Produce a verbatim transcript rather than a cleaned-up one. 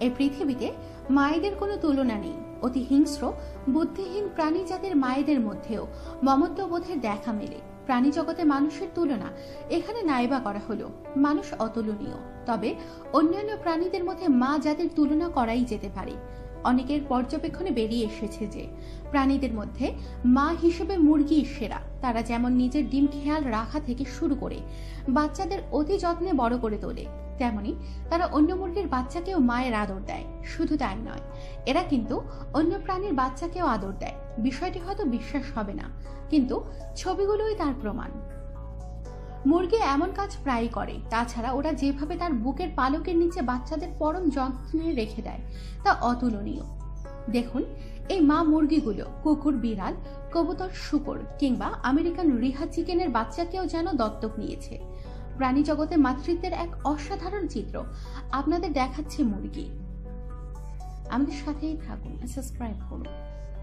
এই পৃথিবীতে মায়েদের কোনো তুলনা নেই। অতি হিংস্র বুদ্ধিহীন প্রাণী জাতির মায়েদের মধ্যেও মমত্ববোধের দেখা মেলে। প্রাণী জগতে মানুষের তুলনা এখানে নাইবা করা হলো। মানুষ অতুলনীয়, তবে অন্যান্য প্রাণীদের মধ্যে মা যাদের তুলনা করাই যেতে পারে। অনেকের পর্যবেক্ষণে বেরিয়ে এসেছে যে প্রাণীদের মধ্যে মা হিসেবে মুরগি সেরা। তারা যেমন নিজের ডিম খেয়াল রাখা থেকে শুরু করে বাচ্চাদের অতি যত্নে বড় করে তোলে, তেমনি তারা অন্য মুরগির বাচ্চাকেও মায়ের আদর দেয়। শুধু তাই নয়, এরা কিন্তু অন্য প্রাণীর বাচ্চাকেও আদর দেয়। বিষয়টি হয়তো বিশ্বাস হবে না, কিন্তু ছবিগুলোই তার প্রমাণ। মুরগি এমন কাজ প্রায় করে। তাছাড়া ওরা যেভাবে তার বুকের পালকের নিচে বাচ্চাদের পরম যত্নে রেখে দেয় তা অতুলনীয়। দেখুন, এই মা মুরগিগুলো কুকুর, বিড়াল, কবুতর, শূকর কিংবা আমেরিকান রিহা চিকেনের বাচ্চাকেও যেন দত্তক নিয়েছে। প্রাণী জগতে মাতৃত্বের এক অসাধারণ চিত্র আপনাদের দেখাচ্ছে মুরগি। আমাদের সাথেই থাকুন, সাবস্ক্রাইব করুন।